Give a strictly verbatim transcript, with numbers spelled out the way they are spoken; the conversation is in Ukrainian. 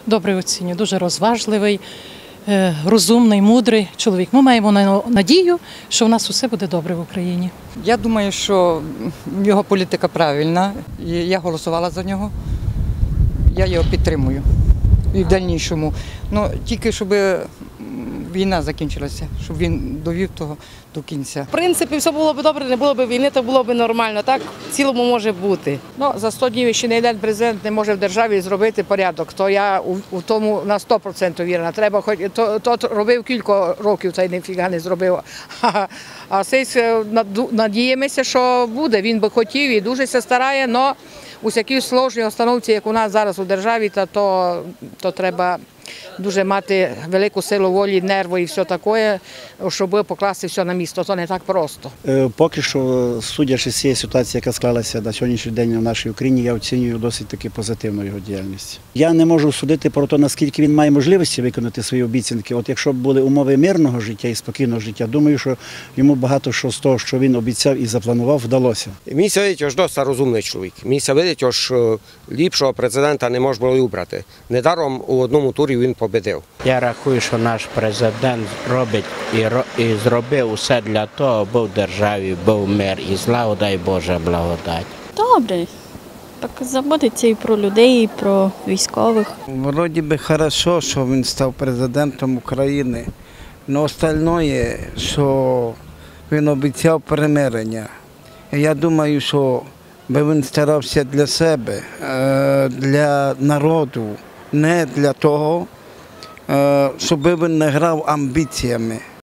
добре оцінюю, дуже розважливий, розумний, мудрий чоловік. Ми маємо надію, що у нас усе буде добре в Україні. Я думаю, що його політика правильна, і я голосувала за нього. Я його підтримую і в дальнішому. Ну, тільки щоб війна закінчилася, щоб він довів того до кінця. В принципі, все було б добре, не було б війни, то було б нормально. Так в цілому може бути. Ну, за сто днів ще не один президент не може в державі зробити порядок. То я у, у тому на сто відсотків вірна. Треба хоч то, то робив кілька років, та й ніфіга не зробив. А, а цей надіємося, що буде. Він би хотів і дуже се старає, але у всякій сложній установці, як у нас зараз у державі, то, то, то треба дуже мати велику силу волі, нерву і все таке, щоб покласти все на місце. То не так просто. Поки що, судячи з цієї ситуації, яка склалася на сьогоднішній день в нашій Україні, я оцінюю досить таки позитивно його діяльність. Я не можу судити про те, наскільки він має можливості виконати свої обіцянки. От якщо б були умови мирного життя і спокійного життя, думаю, що йому багато що з того, що він обіцяв і запланував, вдалося. Мені се видить, що досить розумний чоловік. Мені се видить, що ліпшого президента не можна було обрати. Недаром у одному турі він победив. Я рахую, що наш президент робить і, ро, і зробив усе для того, аби в державі був мир і злагода, і Божа благодать. Добре. Так заботиться і про людей, і про військових. Вроді би хорошо, що він став президентом України. Але остальное, що він обіцяв примирення. Я думаю, що би він старався для себе, для народу, не для того, щоб він не грав амбіціями.